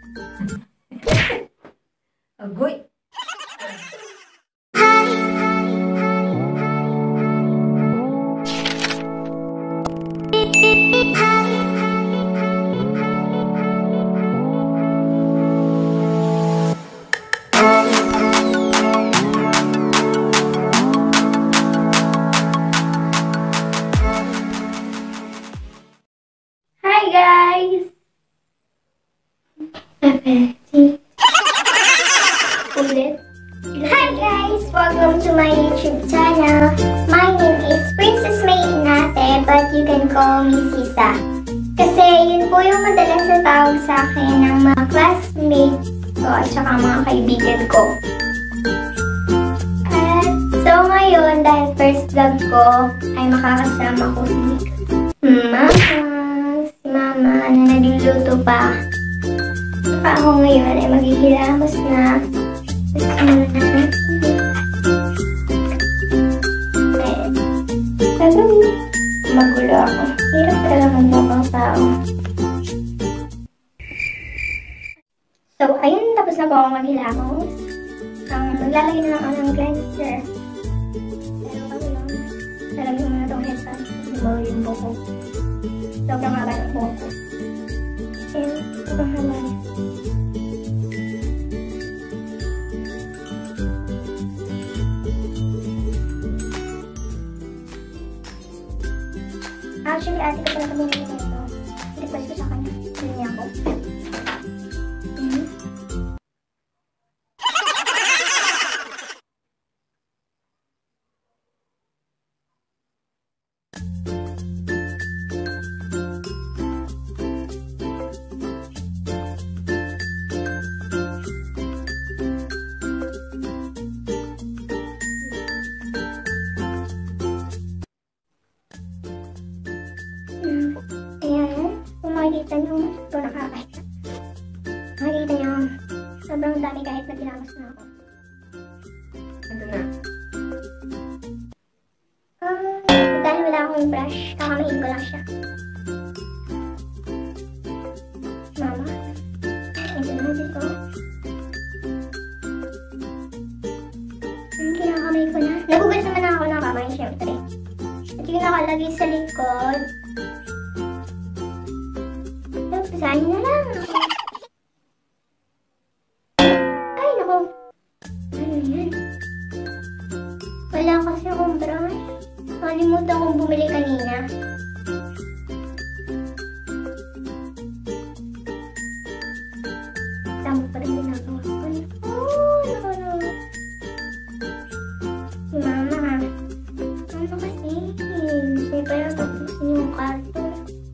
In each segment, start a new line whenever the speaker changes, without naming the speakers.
Agoy!
Hi guys! Ulit. Hi guys! Welcome to my YouTube channel. My name is Princess May Inate, but you can call me Sisa. Kasi yun po yung madalas na tawag sa akin ng mga classmates ko at saka mga kaibigan ko. At so ngayon, dahil first vlog ko, ay makakasama ko si Mama na nagluluto pa. Saka ako ngayon ay maghihilamos na. Magulo ako. Hirap talaga magmukang tao. So, ayun, tapos na po ako maghilamos. Maglalagay na lang ako ng cleanser. Pero kasi lang, lalagyan mo na itong headphones. Mabaw yung buko. Sobrang haba ng buko. And, sobrang haba niya. Actually, ate ko pala kami nito. Request ko sa kanya. Hindi niya ako. Ayan, kung makikita nyo, ito nakakahiya. Makikita nyo, sobrang dami kahit na ginamos na ako. Ito na. Dahil wala akong brush, kakamahin ko lang siya. Mama, ito na dito. Kinakamay ko na. Nagugas naman ako ng kamay, syempre. At yung nakalagay sa likod, saan na lang. Ay, naku. Ano yan? Wala kasi akong brush. Nakalimutan kong bumili kanina. Tama pa rin ginagawa ko. Oh, no. Si Mama. Ano kasi? Gusto pa yung tapusin yung karton.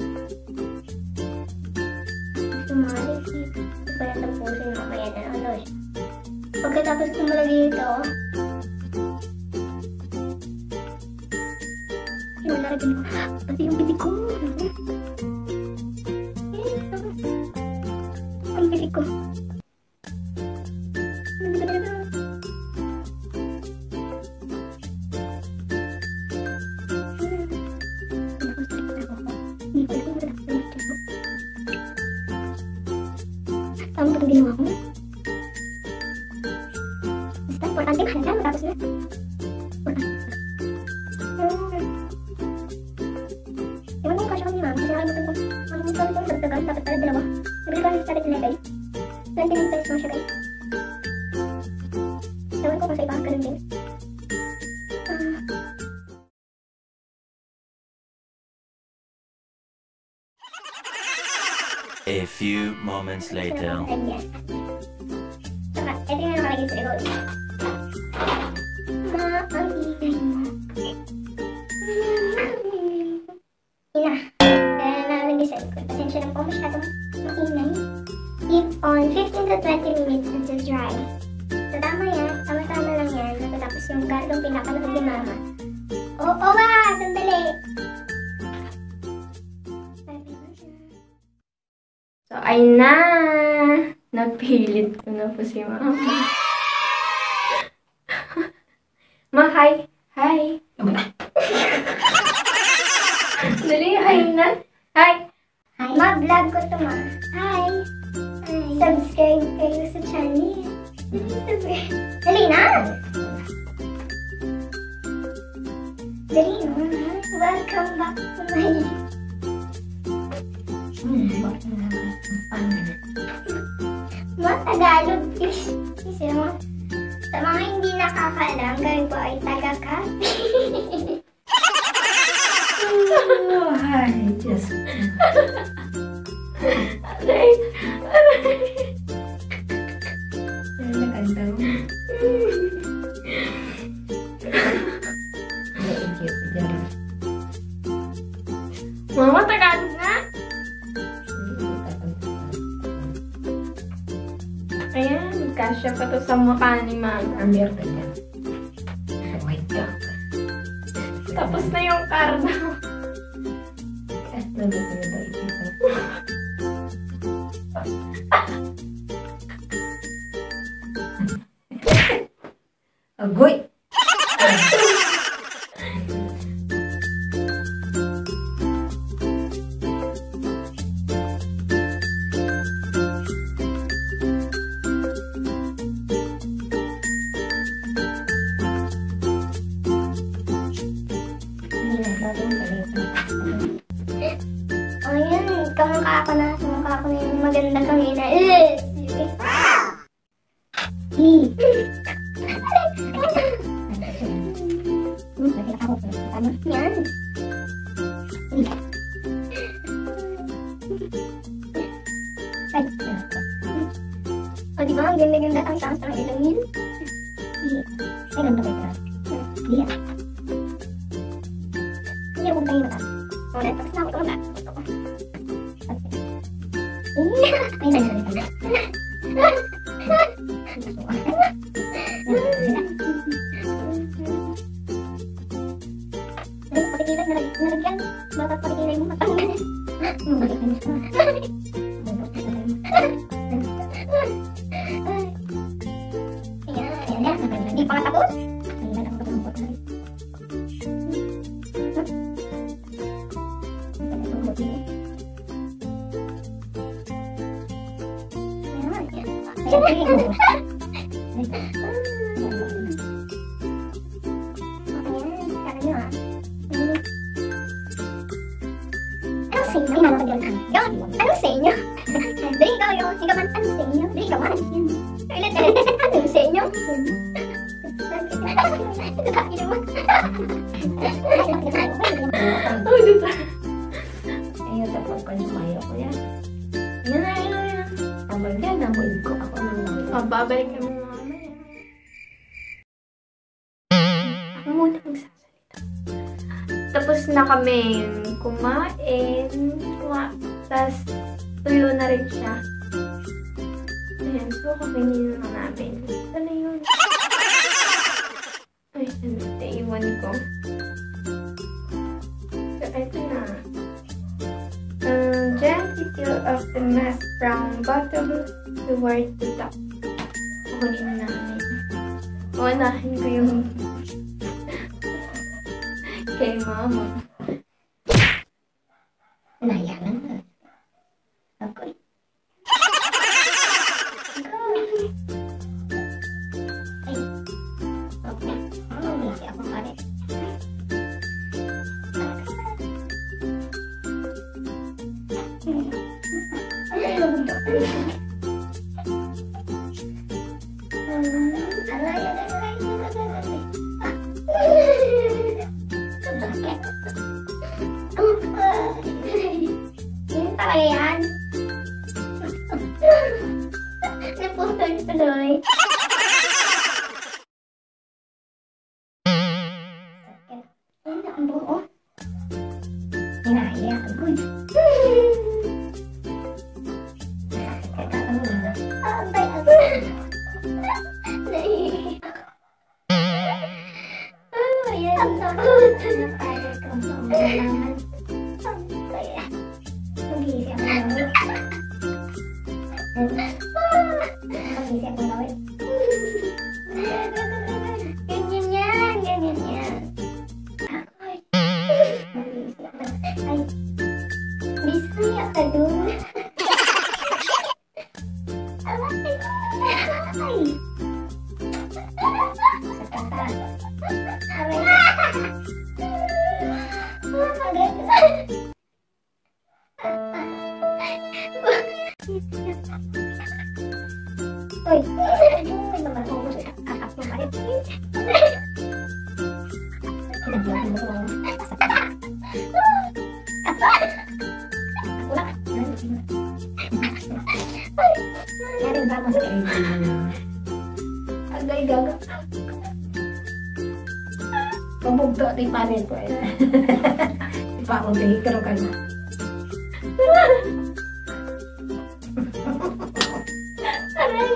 Pagkatapos kong malagay ito, yung nalagyan ko, pati yung bibig ko. Ang bibig ko. Tama ba itong ginawa ko? Importante mahal na, matapos na. Ewan mo yung kasya kami, ma'am. Kasi nakalimutan ko. Nakalimutan ko itong natagalan. Dapat pala dalawa. Nabili ko sa tinagay. 20 pesos na siya, guys. Ewan ko kung sa iba, ganun din.
A few moments later.
Saka, ito yung nakalagay sa likod. Ang ingay mo. Ina. Kaya nakalagay sa likod. Pasensya lang po masyadong maingay. Keep on 15 to 20 minutes until dry. So, tama yan. Tama-tama lang yan. Tapos yung kartong pinapanood ni Mama. Oo ba! Sandali!
So, ay na! Napilit ko na po si Mama. Ma, hi! Hi! Dali, hi na! Hi!
Hi! Ma, vlog ko to, Ma. Hi! Hi! subscribe kayo sa channel. Dali na! Dali na. Welcome back to my... Tagalog fish. Kasi sa mga hindi nakakalam, gawin ko ay taga-copy.
Oh, ay, Diyos.
Aray! Aray!
Ano nakanta mo?
Mama, Tagalog na? Ayan, kasya pa to sa mukha ni Mama.
Amir ka dyan. Oh my God.
Tapos na yung karna.
Ano ba ito ito? Agoy!
Ayan, kamukha ako na. Kamukha ako na yung maganda kang ina. Yan. O, di ba? Ang ganda-ganda ang taas ng ilong yun. Ay, ganda ba ito? Hindi yan. Hindi ako tayo mata. O, tapos na ako ito mata. Ay, ganda. Pakikilat na nalagyan. Bakit pakikilat mo matanggal? Ayan. Hindi pa nga tapos. Ano sa inyo? Dali ikaw yung sigaman. Ano sa inyo? Dali ikaw man. Ulit. Ano sa inyo?
Oh, dito.
Ayun, tapos pa sumayo ko yan.
Yan na.
Tama yan, namuid ko ako ng mga.
Babalik kami mamaya. Ako muna magsasalita. Tapos na kami kumain. Tapos tuyo na rin siya. Ayan, so kakainin na namin. Ano yun? Ay, ano? Naiwan ko. So, ito na. Gently peel off the mask from bottom toward the top. Kukunin na namin. Unahin ko yung kay Mama.
Nayanan na. Agoy.
Ayan. Naputol-tuloy. Ano ang buo?
Inaya. Agoy.
Abay. Ayan. Ganyan yan. Ay, bisaya ka dun. Uy, may naman ako sa kakap mo kayo.
Pinaglaban mo ko. Wala. Yan ba mo sa kayo? Agay gaga. Pabugto di panin ko eh. Di pa akong dihikaro ka na.
Aray.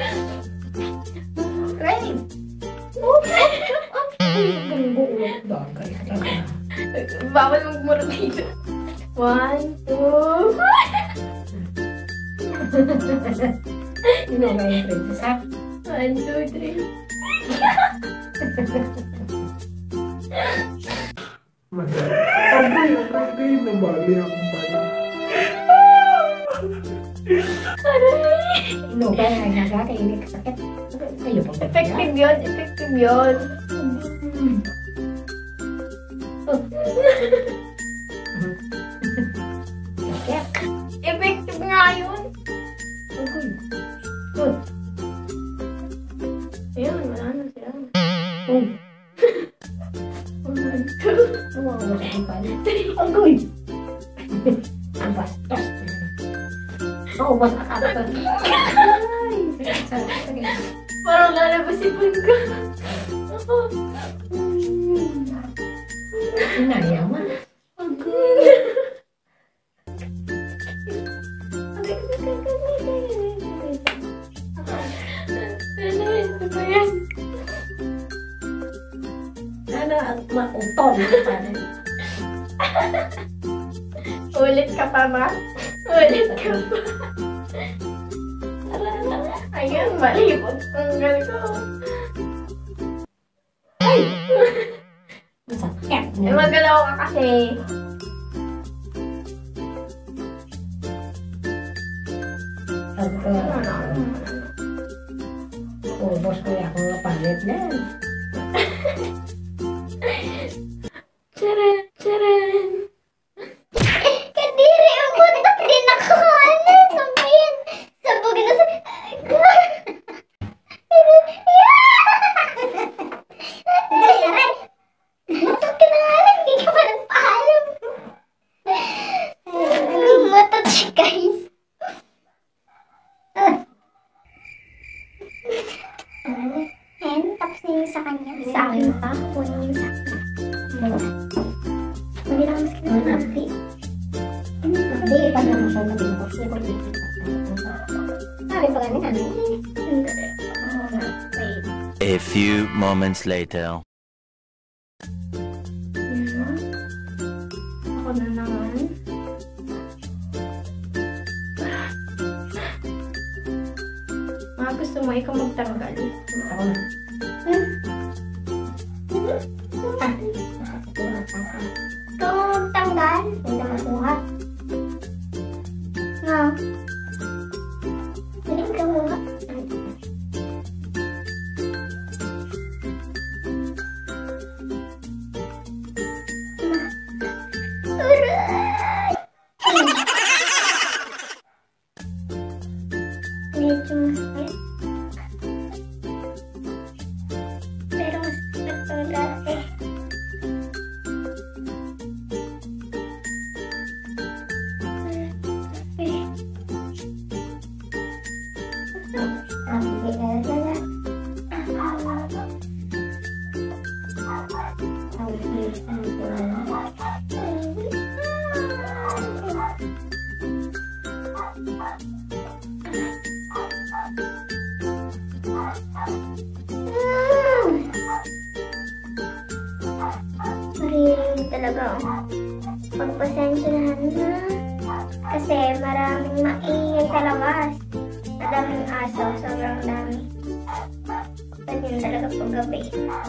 Ready?
Bawal magmurag dito. 1, 2,
Sino nga yung princess ha?
1, 2, 3.
Agay, namali akong bayan.
Sino ba yung naga kayo hindi kasakit? Kayo pang
Effective yun, effective yun. Effective nga yun. Ayun, wala na siya.
Agoy! Ang bastos. Oo, basta ka.
Parang lalabas ipon ko.
Inayaman.
Ano ba yan?
Ano ang mautol?
Ulit ka pa ba? Ulit ka pa. Ayun, malibot ang gal ko.
Masakit.
Magalaw ka kasi.
Ubos ko yung akong palit na.
Charan! Charan!
Kadiri ang buntot din ako. Ano? Samayin. Sabog na sa... Dali, aray. Matot ka na nga lang. Hindi ka pa nagpaalam. Matot siya, guys. Ayan, tapos na yung sa kanya. Sa akin pa. Kunin yung sa akin. Hindi na mas kinakapi.
Hindi, pag naman siya natin ko. Hindi ko dito. Sabi pa ganun ano?
A few moments later.
Ako na naman. Gusto mo ikaw magtanggal.
Ako na.
Ikaw magtanggal.
Hindi na makuha.
Nga. Hindi ka muna. Aray! Medyo masakit. Pero masakit to dati. Maririnig talaga ako. Pagpasensyahan na. Kasi maraming maingay sa labas. Madaming aso. Sobrang dami. Ganyan talaga pag gabi.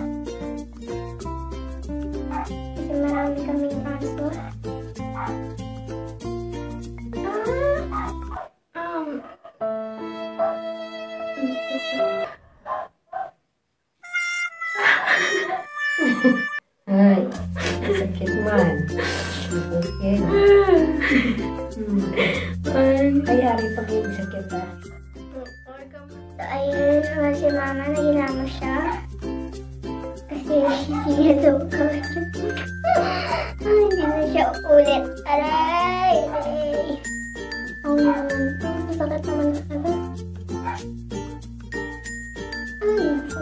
Kasi marami kaming aso.
Ay, sakit man. sakit. Kaya rin pag-ibig sakit ha.
So, ayun naman si mama, nagilamo siya. Kasi siya daw kawin. Hindi na siya ulit. Aray! Aray! Ang naman to. Masakit naman sa ba? Ay, ako.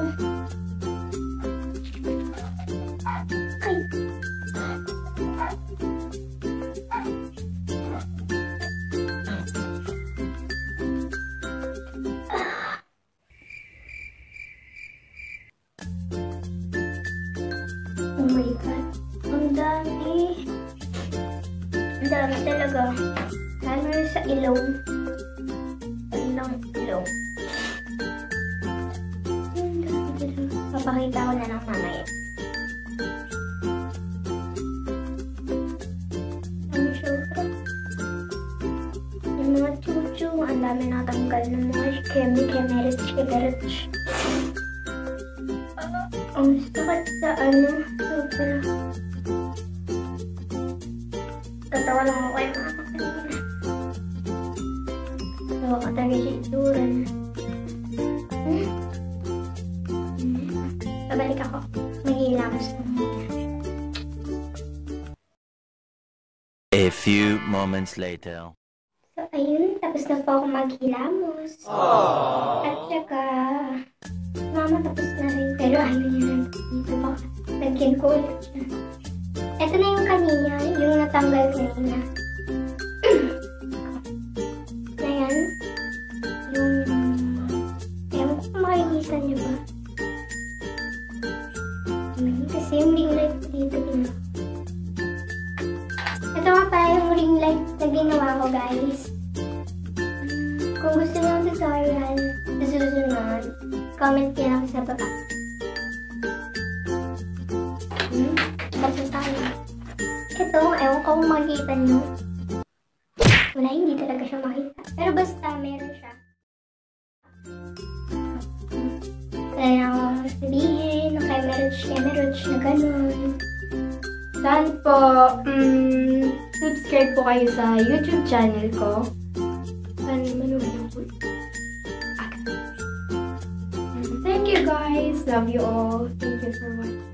Ay. Oh my God. Ang dami. Ang dami talaga. Lalo na sa ilong. Ilang ilong. Ang dami talaga. Papakita ko na lang mamaya. Ang sobra. Yung mga chuchu. Ang dami natanggal ng mga kemerich. Ang sakit sa sobra. Tatawa lang ako kay mama kanina. Tawa ka talaga siya itsura na. Babalik ako. Maghilamos na muna.
A few moments later.
So, ayun. Tapos na po ako maghilamos. At saka, mama tapos na rin. Pero ayaw niya lang dito. Baka lagyan ko ulit siya. Ito na yung kanina. Yung natanggal kanina. Ayan. Yung... Ewan ko kung makikita niyo ba. Kasi yung ring light dito ginawa. Ito nga pala yung ring light na ginawa ko, guys. Kung gusto nyo ang tutorial sa susunod, comment kayo lang sa baba. Basta tayo. Ito, ewan ko kung makikita nyo. Wala, hindi talaga siya makita. Pero basta, meron siya. Kaya akong sabihin, kemerich na ganun.
Saan po, subscribe po kayo sa YouTube channel ko. Thank you guys. Love you all. Thank you for watching.